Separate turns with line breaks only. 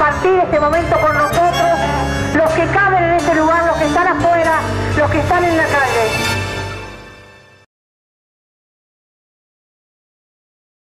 compartir este momento con nosotros, los que caben en este lugar, los que están afuera, los que están en la calle.